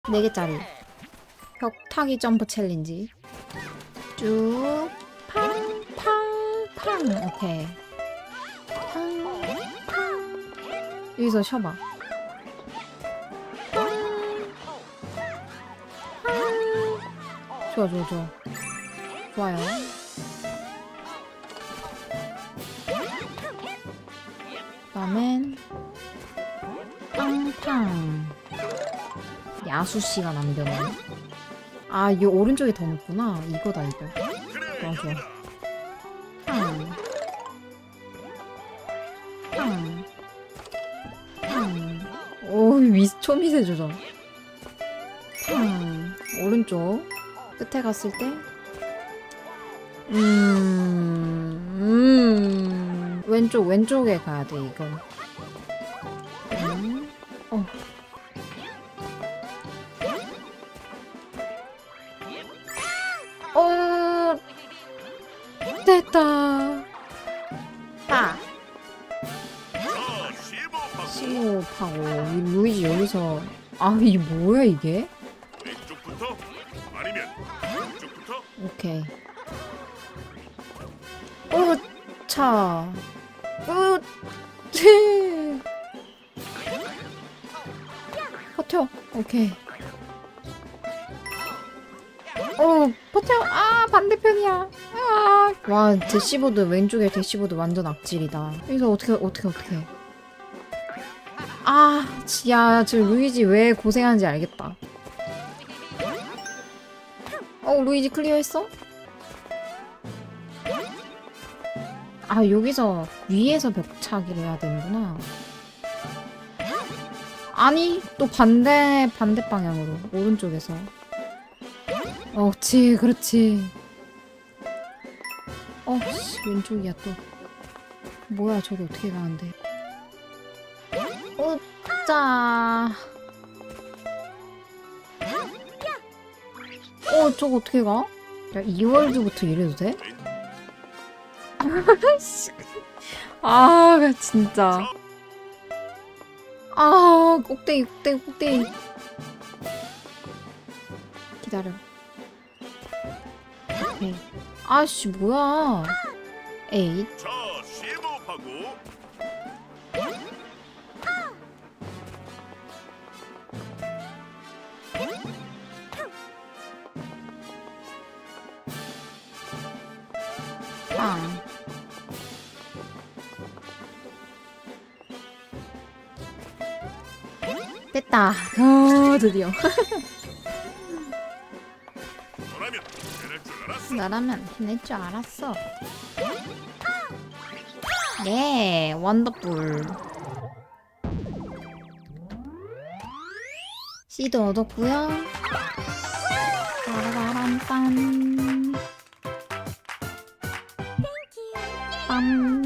4개짜리 벽타기 점프 챌린지. 쭉 팡팡팡. 오케이. 팡팡. 여기서 쉬어봐. 좋아 좋아 좋아. 좋아요. 그다음엔 팡팡. 야수씨가 남겨놓은. 아, 이 오른쪽이 더 높구나. 이거다 이거. 좋아 좋아. 팡. 팡. 팡. 오, 초미세 조정. 팡. 오른쪽 끝에 갔을 때 왼쪽에 가야 돼 이건. 됐다. 빠. 심호흡하고 루이지 여기서. 아, 이게 뭐야 이게? 왼쪽부터 아니면 왼쪽부터. 오케이. 차. 버텨. 오케이. 버텨. 아, 반대편이야. 아. 와, 대시보드 왼쪽에 대시보드 완전 악질이다. 여기서 어떻게. 아, 야, 저 루이지 왜 고생하는지 알겠다. 루이지 클리어했어? 아, 여기서 위에서 벽차기를 해야 되는구나. 아니, 또 반대 방향으로. 오른쪽에서. 그렇지. 왼쪽이야 또. 뭐야, 저기 어떻게 가는데. 자. 저거 어떻게 가? 야, 2월드부터 이래도 돼? 아, 진짜. 아, 꼭대기. 기다려. 오케이. 아씨, 뭐야. 에잇. 자, 심호흡하고. 빵. 됐다. 드디어. 나라면 해낼 줄 알았어. 네, 원더풀. 씨도 얻었고요. 빠라바람빰. 빰.